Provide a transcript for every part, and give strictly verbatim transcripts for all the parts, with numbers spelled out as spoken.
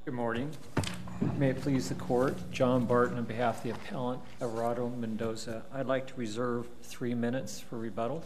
Good morning. May it please the court, John Barton on behalf of the appellant, Everardo Mendoza. I'd like to reserve three minutes for rebuttal.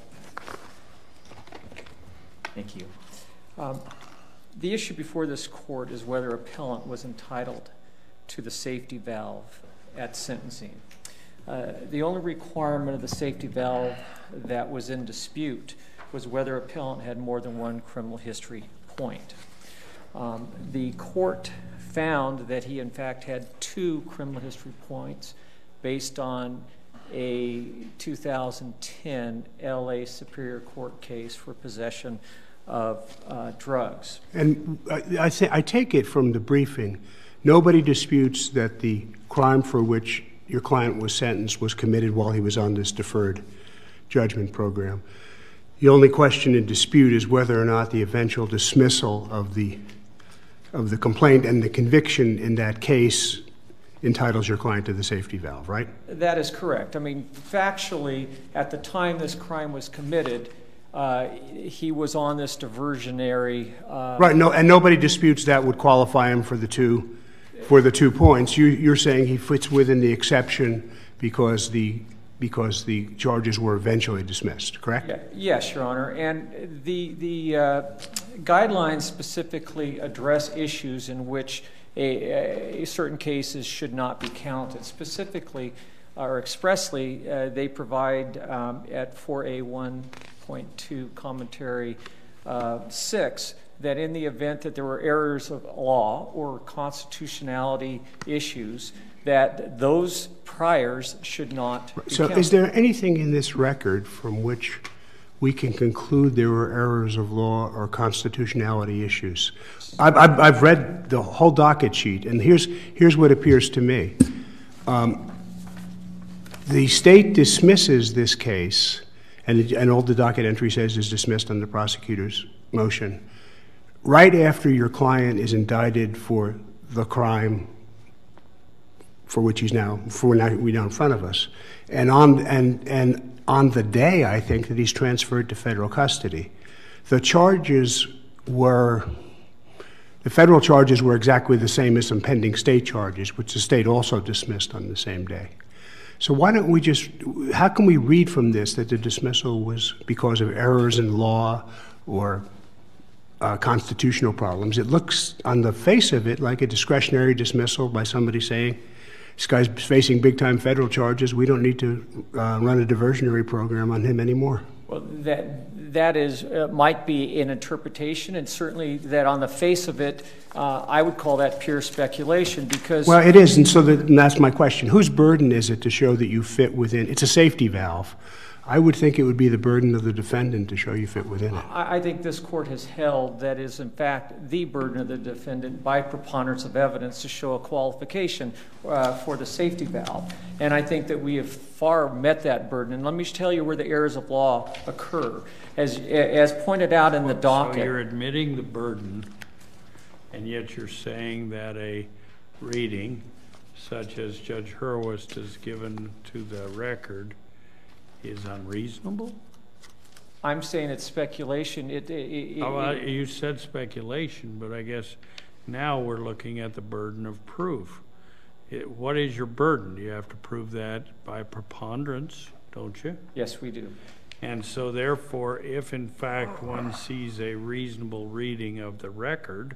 Thank you. Um, the issue before this court is whether appellant was entitled to the safety valve at sentencing. Uh, the only requirement of the safety valve that was in dispute was whether appellant had more than one criminal history point. Um, the court found that he in fact had two criminal history points based on a two thousand ten L A Superior Court case for possession of uh, drugs. And I, I, say, I take it from the briefing, nobody disputes that the crime for which your client was sentenced was committed while he was on this deferred judgment program. The only question in dispute is whether or not the eventual dismissal of the of the complaint and the conviction in that case entitles your client to the safety valve, right? That is correct. I mean, factually, at the time this crime was committed, uh, he was on this diversionary. Uh, right. No, and nobody disputes that would qualify him for the two, for the two points. You, you're saying he fits within the exception because the because the charges were eventually dismissed, correct? Yeah, yes, Your Honor. And the the uh, guidelines specifically address issues in which a, a certain cases should not be counted. Specifically, or expressly, uh, they provide um, at four A one point two commentary uh, six that in the event that there were errors of law or constitutionality issues, that those priors should not be So counted. Is there anything in this record from which we can conclude there were errors of law or constitutionality issues? I've, I've, I've read the whole docket sheet, and here's, here's what appears to me. Um, the state dismisses this case, and, and all the docket entry says is dismissed on the prosecutor's motion, right after your client is indicted for the crime for which he's now, for now, we now in front of us. And on, and, and on the day, I think, that he's transferred to federal custody, the charges were, the federal charges were exactly the same as some pending state charges, which the state also dismissed on the same day. So why don't we just, how can we read from this that the dismissal was because of errors in law or uh, constitutional problems? It looks on the face of it like a discretionary dismissal by somebody saying, this guy's facing big-time federal charges. We don't need to uh, run a diversionary program on him anymore. Well, that that is uh, might be an interpretation, and certainly that on the face of it, uh, I would call that pure speculation because. Well, it is, and so that, and that's my question. Whose burden is it to show that you fit within? It's a safety valve. I would think it would be the burden of the defendant to show you fit within it. I, I think this court has held that is, in fact, the burden of the defendant by preponderance of evidence to show a qualification uh, for the safety valve. And I think that we have far met that burden. And let me tell you where the errors of law occur. As, as pointed out in the docket. So you're admitting the burden, and yet you're saying that a reading, such as Judge Hurwitz has given to the record, is unreasonable? I'm saying it's speculation. It, it, it, oh, well, it, you said speculation, but I guess now we're looking at the burden of proof. It, what is your burden? You have to prove that by preponderance, don't you? Yes, we do. And so therefore, if in fact one sees a reasonable reading of the record,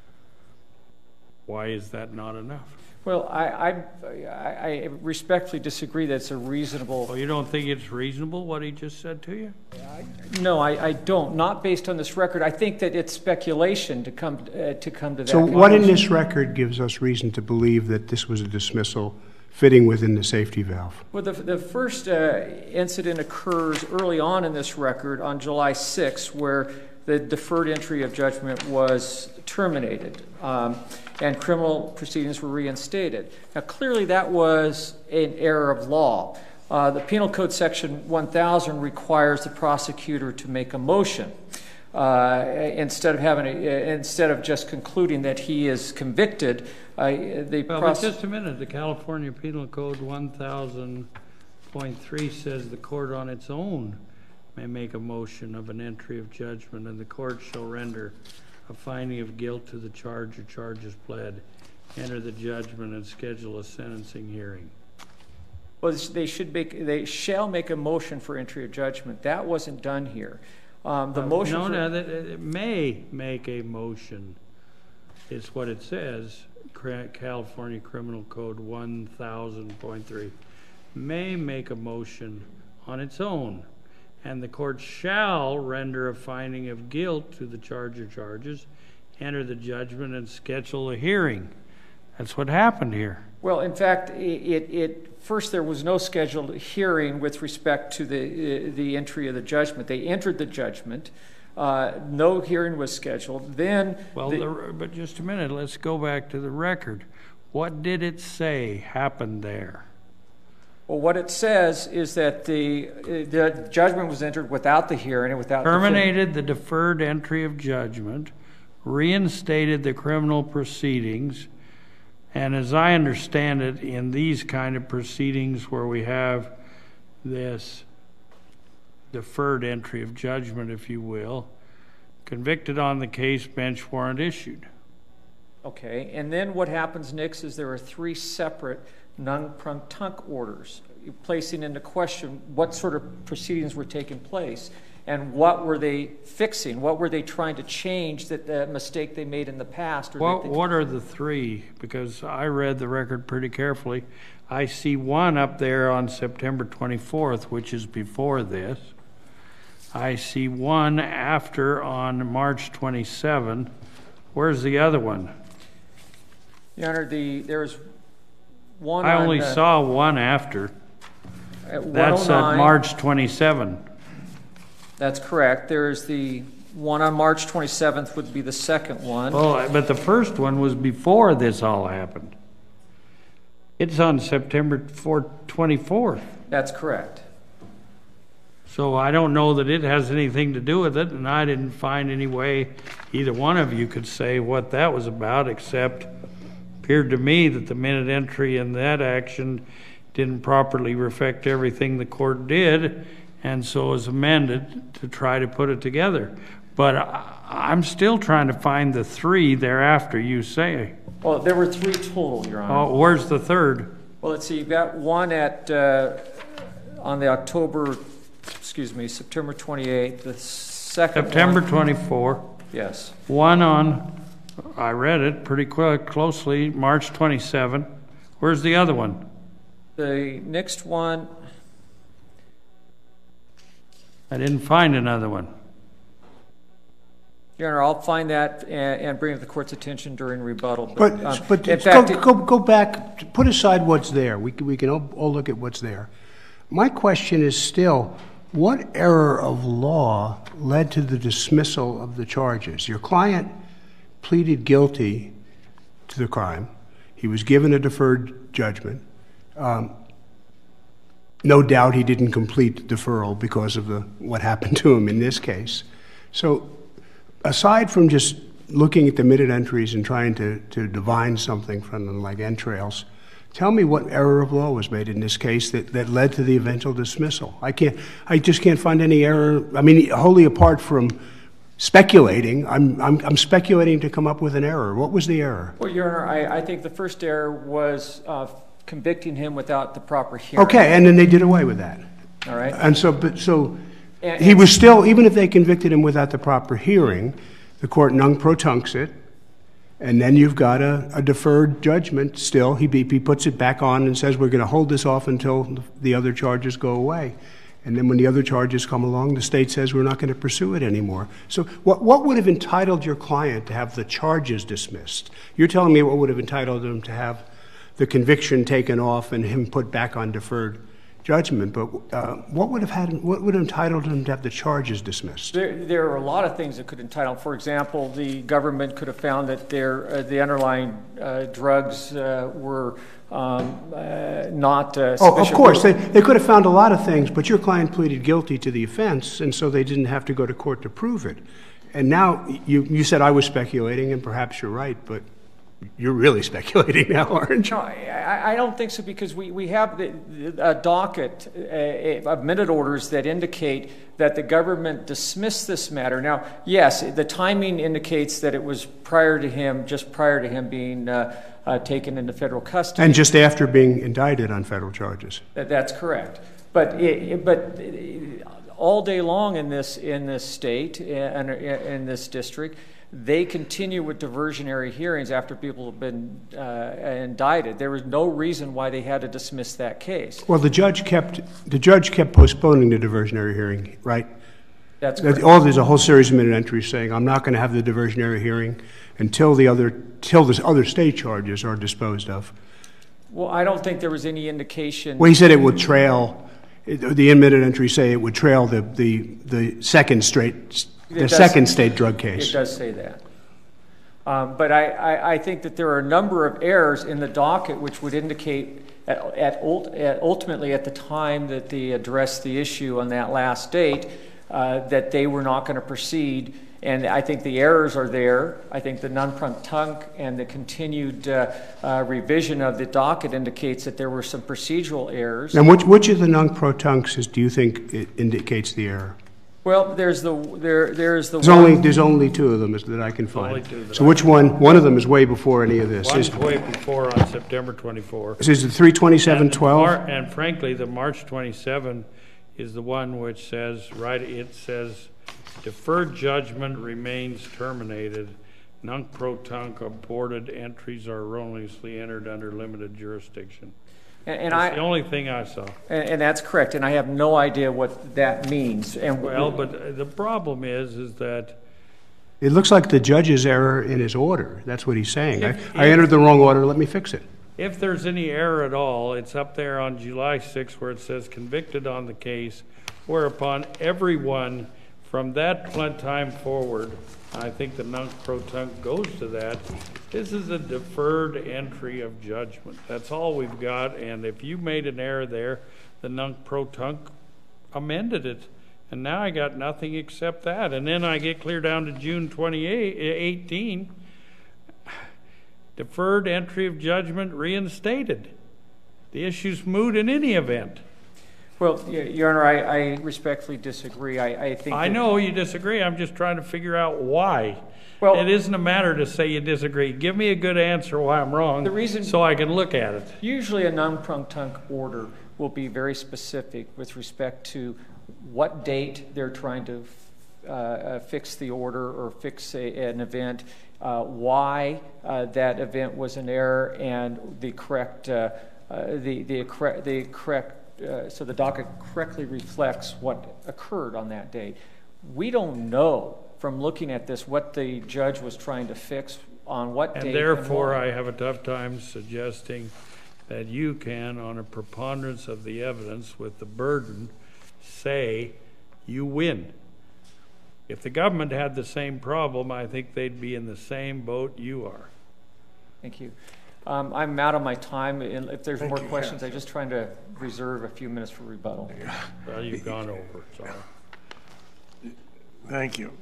why is that not enough? Well, I, I, I respectfully disagree that it's a reasonable... Well, you don't think it's reasonable what he just said to you? No, I, I don't. Not based on this record. I think that it's speculation to come uh, to come to that. So what in this record gives us reason to believe that this was a dismissal fitting within the safety valve? Well, the, the first uh, incident occurs early on in this record on July sixth, where the deferred entry of judgment was terminated. Um, and criminal proceedings were reinstated. Now, clearly that was an error of law. Uh, the Penal Code Section one thousand requires the prosecutor to make a motion uh, instead of having a, instead of just concluding that he is convicted. Uh, the well, but just a minute. The California Penal Code one thousand point three says the court on its own may make a motion of an entry of judgment, and the court shall render a finding of guilt to the charge or charges pled, enter the judgment, and schedule a sentencing hearing. Well, they should make, they shall make a motion for entry of judgment. That wasn't done here. Um, the Uh, motion No, for, no, that- it may make a motion. It's what it says, Cra- California Criminal Code one thousand point three. May make a motion on its own, and the court shall render a finding of guilt to the charge or charges, enter the judgment, and schedule a hearing. That's what happened here. well, in fact, it, it, first there was no scheduled hearing with respect to the, uh, the entry of the judgment. They entered the judgment. Uh, no hearing was scheduled. Then, Well, the, the, but just a minute, let's go back to the record. What did it say happened there? well, what it says is that the, uh, the judgment was entered without the hearing and without Terminated the deferred entry of judgment, reinstated the criminal proceedings, and as I understand it, in these kind of proceedings where we have this deferred entry of judgment, if you will, convicted on the case, bench warrant issued. Okay, and then what happens next is there are three separate non-protunct orders, placing into question what sort of proceedings were taking place and what were they fixing, what were they trying to change that the mistake they made in the past. Or What, that they, what are the three? Because I read the record pretty carefully. I see one up there on September twenty-fourth, which is before this. I see one after on March twenty-seventh. Where's the other one? Your Honor, the, there's one I on, only uh, saw one after. at That's one oh at nine. March twenty-seventh. That's correct. There's the one on March twenty-seventh would be the second one. Oh, but the first one was before this all happened. It's on September twenty-fourth. That's correct. So I don't know that it has anything to do with it, and I didn't find any way either one of you could say what that was about, except it appeared to me that the minute entry in that action didn't properly reflect everything the court did, and so was amended to try to put it together. But I, I'm still trying to find the three thereafter you say. Well, there were three total, Your Honor. Oh, where's the third? Well, let's see. You've got one at uh, on the October, excuse me, September twenty-eighth. The second September one, twenty-fourth. yes. One on, I read it pretty quick, closely, March twenty-seventh. Where's the other one? The next one, I didn't find another one. Your Honor, I'll find that and, and bring it to the court's attention during rebuttal. But, um, but in go, fact, it- go, go back, put aside what's there. We can, we can all, all look at what's there. My question is still, what error of law led to the dismissal of the charges? Your client pleaded guilty to the crime. He was given a deferred judgment. Um, no doubt he didn't complete deferral because of the what happened to him in this case. So aside from just looking at the minute entries and trying to, to divine something from them like entrails, tell me what error of law was made in this case that, that led to the eventual dismissal. I can't, I just can't find any error. I mean, wholly apart from speculating, I'm, I'm, I'm speculating to come up with an error. What was the error? well, Your Honor, I, I think the first error was uh, convicting him without the proper hearing. Okay, and then they did away with that. All right. And so, but so And- he was still, even if they convicted him without the proper hearing, the court non-protuncs it, and then you've got a, a deferred judgment still. He, he puts it back on and says, we're going to hold this off until the other charges go away. And then when the other charges come along, the state says we're not going to pursue it anymore. So what, what would have entitled your client to have the charges dismissed? You're telling me what would have entitled him to have the conviction taken off and him put back on deferred judgment, but uh, what would have had what would have entitled him to have the charges dismissed? There, there are a lot of things that could entitle. For example, the government could have found that their, uh, the underlying uh, drugs uh, were um, uh, not uh, Oh, of sufficient. course, they, they could have found a lot of things, but your client pleaded guilty to the offense, and so they didn't have to go to court to prove it. And now you, you said I was speculating, and perhaps you're right, but You're really speculating now, aren't you? No, I, I don't think so, because we, we have the, the, a docket uh, of minute orders that indicate that the government dismissed this matter. Now, yes, the timing indicates that it was prior to him, just prior to him being uh, uh, taken into federal custody. And just after being indicted on federal charges. That, that's correct. But it, but it, all day long in this in this state and in this district, they continue with diversionary hearings after people have been uh, indicted. There was no reason why they had to dismiss that case. Well, the judge kept the judge kept postponing the diversionary hearing, right? That's correct. All there's a whole series of minute entries saying, "I'm not going to have the diversionary hearing until the other till the other state charges are disposed of." Well, I don't think there was any indication. Well, he said it would trail. The in-minute entries say it would trail the the the second straight. The It second does, state drug case. It does say that. Um, but I, I, I think that there are a number of errors in the docket which would indicate at, at, ult, at ultimately at the time that they addressed the issue on that last date uh, that they were not going to proceed. And I think the errors are there. I think the non-protunct and the continued uh, uh, revision of the docket indicates that there were some procedural errors. And which, which of the non-protuncts do you think it indicates the error? Well, there's the there there's the there's one, only there's only two of them that I can find. So I which one? One of them is way before any of this. One's is, way before on September twenty-fourth. Is it three twenty-seven twelve? And, and frankly, the March twenty-seventh is the one which says right. It says deferred judgment remains terminated. Non-protunct aborted entries are erroneously entered under limited jurisdiction. And, and that's I, the only thing I saw. And, and that's correct. And I have no idea what that means. And well, but the problem is, is that it looks like the judge's error in his order. That's what he's saying. If, I, if, I entered the wrong order. Let me fix it. If there's any error at all, it's up there on July sixth where it says convicted on the case, whereupon everyone from that time forward, I think the non-protunct goes to that. This is a deferred entry of judgment. That's all we've got. And if you made an error there, the non-protunct amended it. And now I got nothing except that. And then I get clear down to June twenty-eighth, eighteen. Deferred entry of judgment reinstated. The issue's moot in any event. Well, Your Honor, I, I respectfully disagree. I, I think I that, know you disagree. I'm just trying to figure out why. Well, it isn't a matter to say you disagree. Give me a good answer why I'm wrong the reason, so I can look at it. Usually a non-protunct order will be very specific with respect to what date they're trying to uh, uh, fix the order or fix a, an event, uh, why uh, that event was an error, and the correct, uh, uh, the, the, correct, the correct Uh, so the docket correctly reflects what occurred on that date. We don't know from looking at this what the judge was trying to fix on what and date. Therefore, and I have a tough time suggesting that you can, on a preponderance of the evidence with the burden, say you win. If the government had the same problem, I think they'd be in the same boat you are. Thank you. Um, I'm out of my time. If there's Thank more you, questions, yeah. I'm just trying to reserve a few minutes for rebuttal. Well, you've gone over, so. Thank you.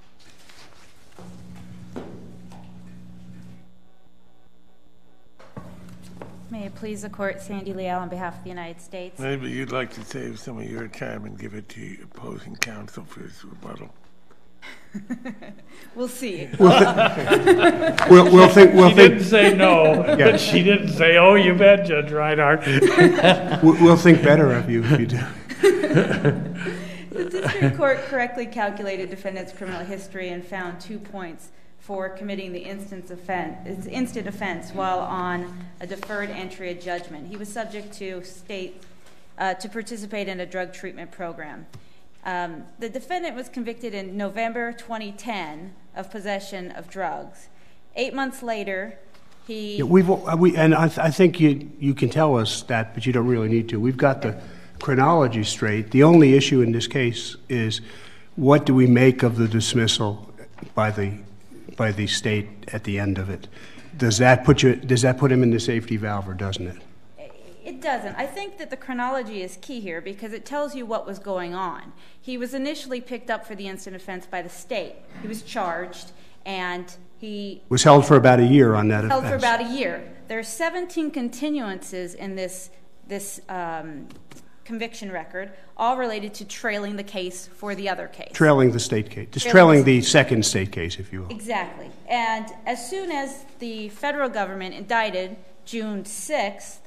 May it please the court, Sandy Leal on behalf of the United States. Maybe you'd like to save some of your time and give it to your opposing counsel for his rebuttal. We'll see. We'll, we'll think. We'll she think. didn't say no, Yeah. but she didn't say, "Oh, you bet, Judge Reinhardt." We'll, we'll think better of you if you do. The district court correctly calculated defendant's criminal history and found two points for committing the instant offense, instant offense while on a deferred entry of judgment. He was subject to state uh, to participate in a drug treatment program. Um, the defendant was convicted in November twenty ten of possession of drugs. Eight months later, he... Yeah, we've, we, and I, th I think you, you can tell us that, but you don't really need to. We've got the chronology straight. The only issue in this case is what do we make of the dismissal by the, by the state at the end of it? Does that put you, does that put him in the safety valve or doesn't it? It doesn't. I think that the chronology is key here because it tells you what was going on. He was initially picked up for the instant offense by the state. He was charged, and He was held for about a year on that held offense. for about a year. There are seventeen continuances in this this um, conviction record, all related to trailing the case for the other case. Trailing the state case. Just Trailing trailing the second state case, if you will. Exactly. And as soon as the federal government indicted June sixth,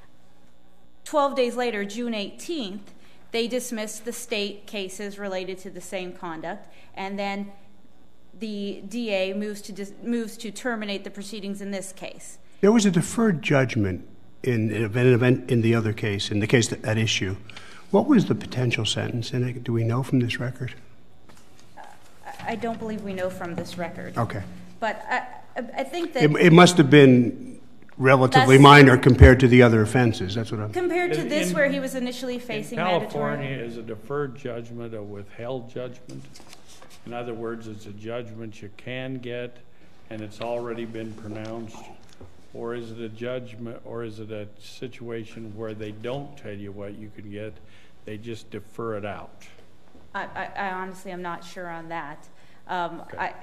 twelve days later, June eighteenth, they dismissed the state cases related to the same conduct, and then the D A moves to dis- moves to terminate the proceedings in this case. There was a deferred judgment in an event in the other case, in the case at issue. What was the potential sentence in it? Do we know from this record? Uh, I don't believe we know from this record. Okay. But I, I think that... It, it must have been relatively That's- minor compared to the other offenses. That's what I'm... Compared to In- this, in- where he was initially facing In mandatory... California, is a deferred judgment a withheld judgment? In other words, it's a judgment you can get and it's already been pronounced? Or is it a judgment, or is it a situation where they don't tell you what you can get, they just defer it out? I, I, I honestly am not sure on that. Um, Okay. I,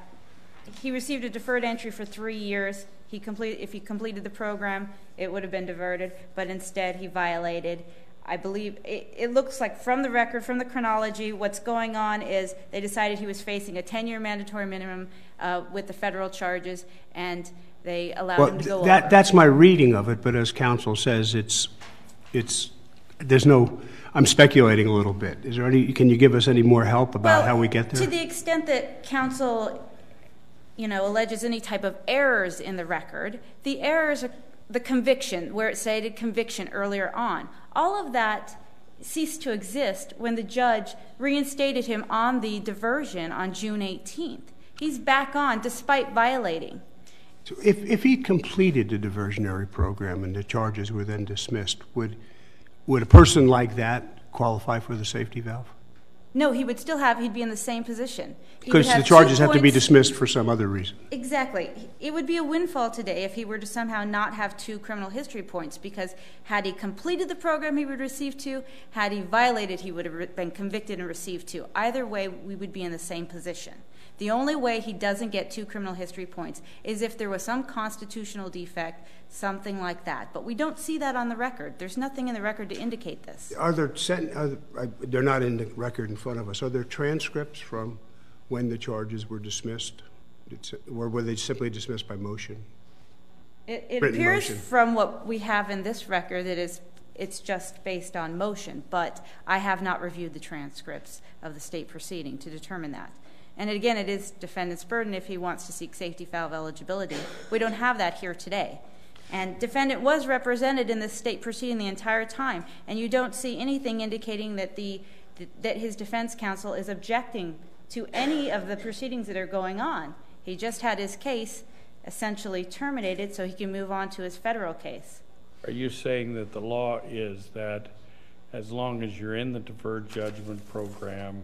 he received a deferred entry for three years. He complete, if he completed the program, it would have been diverted, but instead he violated. I believe, it, it looks like from the record, from the chronology, what's going on is they decided he was facing a ten-year mandatory minimum uh, with the federal charges, and they allowed Well, him to go that, over. that's my reading of it, but as counsel says, it's, it's, there's no, I'm speculating a little bit. Is there any, can you give us any more help about Well, how we get there? To the extent that counsel, you know, alleges any type of errors in the record, the errors are the conviction, where it stated conviction earlier on. All of that ceased to exist when the judge reinstated him on the diversion on June eighteenth. He's back on despite violating. So if, if he completed the diversionary program and the charges were then dismissed, would, would a person like that qualify for the safety valve? No, he would still have, he'd be in the same position. He would Because have the two charges have to be points- dismissed for some other reason. Exactly. It would be a windfall today if he were to somehow not have two criminal history points, because had he completed the program, he would receive two. Had he violated, he would have been convicted and received two. Either way, we would be in the same position. The only way he doesn't get two criminal history points is if there was some constitutional defect, something like that. But we don't see that on the record. There's nothing in the record to indicate this. Are there, sent, are there, they're not in the record in front of us. Are there transcripts from when the charges were dismissed? It's, or were they simply dismissed by motion? It, it Written appears motion. from what we have in this record that is, it's just based on motion, but I have not reviewed the transcripts of the state proceeding to determine that. And again, it is defendant's burden if he wants to seek safety valve eligibility. We don't have that here today. And defendant was represented in the state proceeding the entire time, and you don't see anything indicating that the that his defense counsel is objecting to any of the proceedings that are going on. He just had his case essentially terminated so he can move on to his federal case. Are you saying that the law is that as long as you're in the deferred judgment program,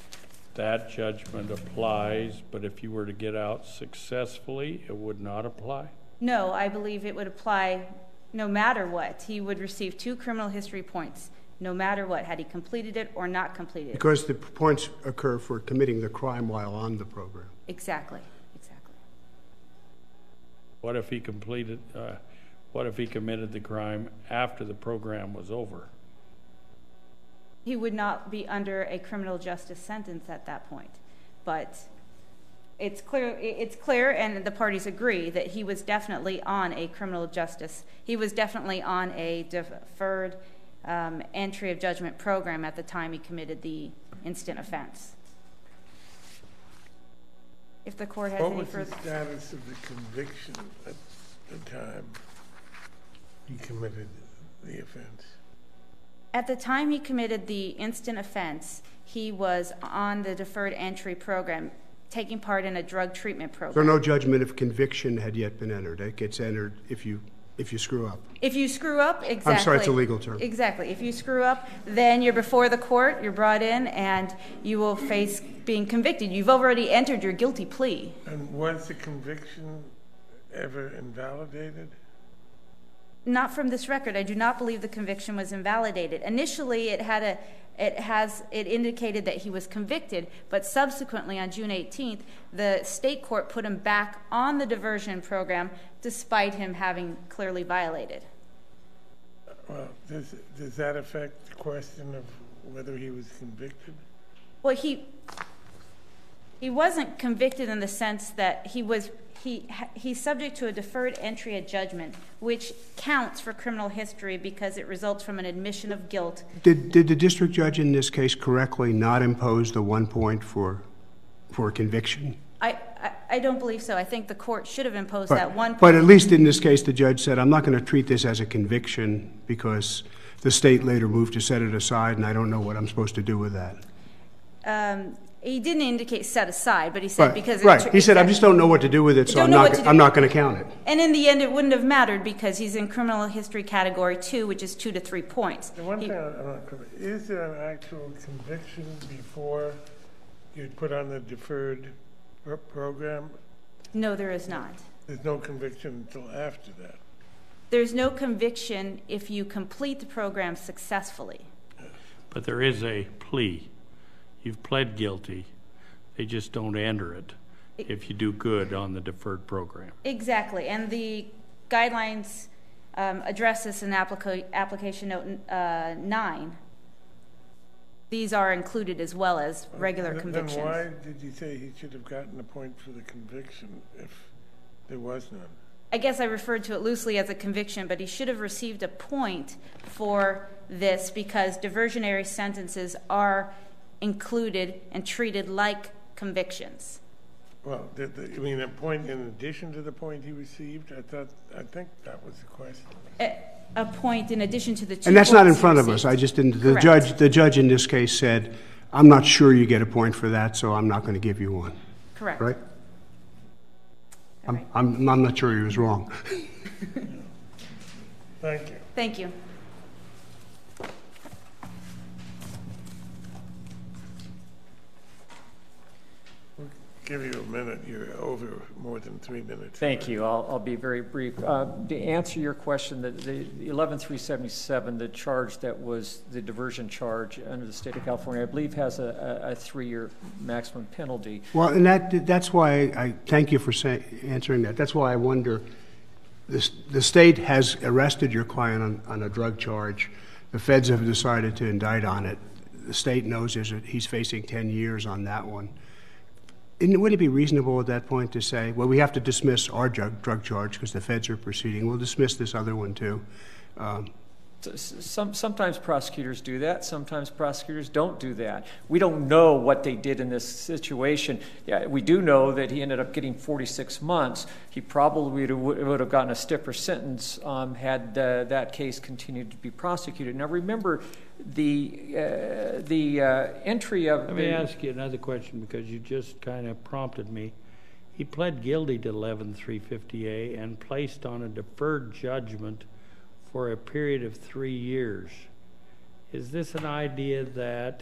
that judgment applies, but if you were to get out successfully, it would not apply? No, I believe it would apply no matter what. He would receive two criminal history points, no matter what, had he completed it or not completed it. Because the points occur for committing the crime while on the program. Exactly, exactly. What if he completed, uh, what if he committed the crime after the program was over? He would not be under a criminal justice sentence at that point. But it's clear, it's clear, and the parties agree, that he was definitely on a criminal justice. He was definitely on a deferred um, entry of judgment program at the time he committed the instant offense. If the court has What any was the further... status of the conviction at the time he committed the offense? At the time he committed the instant offense, he was on the deferred entry program, taking part in a drug treatment So program. no judgment of conviction had yet been entered. It gets entered if you if you screw up. If you screw up, exactly. I'm sorry, it's a legal term. Exactly. If you screw up, then you're before the court, you're brought in, and you will face being convicted. You've already entered your guilty plea. And was the conviction ever invalidated? Not from this record. I do not believe the conviction was invalidated. Initially, it had a, it has, it indicated that he was convicted, but subsequently on June eighteenth, the state court put him back on the diversion program despite him having clearly violated. Well, does, does that affect the question of whether he was convicted? Well, he, he wasn't convicted in the sense that he was, he, he's subject to a deferred entry of judgment, which counts for criminal history because it results from an admission of guilt. Did, did the district judge in this case correctly not impose the one point for, for conviction? I, I, I don't believe so. I think the court should have imposed But, that one point. but at least in this case, the judge said, I'm not going to treat this as a conviction because the state later moved to set it aside, and I don't know what I'm supposed to do with that. Um, he didn't indicate set aside, but he said Right, because right. It, he said, I just don't know what to do with it, so don't I'm know not, what to do. I'm not going to count it. And in the end, it wouldn't have mattered because he's in criminal history category two, which is two to three points. The one He- thing I'm not clear, is there an actual conviction before you put on the deferred pro- program? no, there is not. There's no conviction until after that. There's no conviction if you complete the program successfully. But there is a plea. You've pled guilty. They just don't enter it if you do good on the deferred program. Exactly, and the guidelines um, address this in applica- application note uh, nine. These are included as well as regular Then- convictions. Then why did you say he should have gotten a point for the conviction if there was none? I guess I referred to it loosely as a conviction, but he should have received a point for this because diversionary sentences are included and treated like convictions. Well, did the, I mean, a point in addition to the point he received? I thought, I think that was the question. A, a point in addition to the two And that's not in points he front of us. received. I just didn't, the Correct. judge, the judge in this case said, I'm not sure you get a point for that, so I'm not going to give you one. Correct. Right? All I'm, right. I'm, I'm not sure he was wrong. Thank you. Thank you. Give you a minute. You're over more than three minutes. Thank you. I'll, I'll be very brief. Uh, to answer your question, the, the eleven three seventy-seven, the charge that was the diversion charge under the state of California, I believe has a, a, a three-year maximum penalty. Well, and that, that's why I thank you for say, answering that. That's why I wonder, this, the state has arrested your client on, on a drug charge. The feds have decided to indict on it. The state knows there's a, he's facing ten years on that one. Isn't, would it be reasonable at that point to say, well, we have to dismiss our drug, drug charge because the feds are proceeding. We'll dismiss this other one too. Um, Some, sometimes prosecutors do that. Sometimes prosecutors don't do that. We don't know what they did in this situation. Yeah, we do know that he ended up getting forty-six months. He probably would have gotten a stiffer sentence um, had uh, that case continued to be prosecuted. Now, remember, the uh, the uh, entry of... Let me ask you another question because you just kind of prompted me. He pled guilty to eleven three fifty A and placed on a deferred judgment for a period of three years. Is this an idea that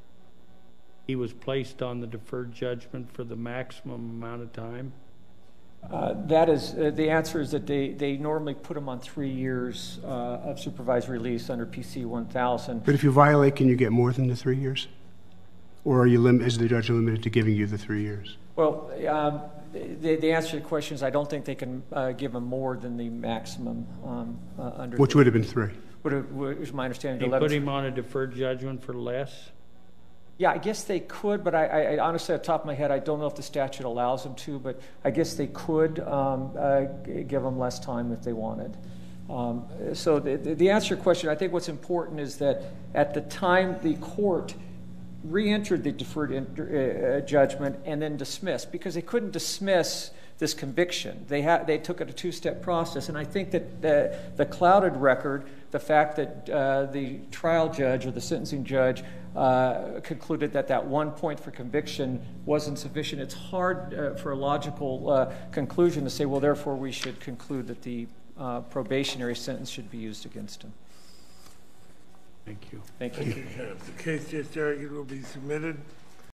he was placed on the deferred judgment for the maximum amount of time? Uh, that is, uh, the answer is that they, they normally put him on three years uh, of supervised release under P C one thousand. but if you violate, can you get more than the three years? Or are you lim- is the judge limited to giving you the three years? Well, um, the, the answer to the question is I don't think they can uh, give him more than the maximum um, uh, under... Which would have been three. Would have, was my understanding. They eleven put him on a deferred judgment for less? Yeah, I guess they could, but I, I, I honestly, at the top of my head, I don't know if the statute allows them to, but I guess they could um, uh, g- give them less time if they wanted. Um, so the, the, the answer to your question, I think what's important is that at the time the court re-entered the deferred inter, uh, judgment and then dismissed, because they couldn't dismiss this conviction. They had they took it a two-step process, and I think that the, the clouded record, the fact that uh, the trial judge or the sentencing judge uh, concluded that that one point for conviction wasn't sufficient. It's hard uh, for a logical uh, conclusion to say, well, therefore we should conclude that the uh, probationary sentence should be used against him. Thank you. Thank you. Thank you, Kenneth. The case just argued will be submitted.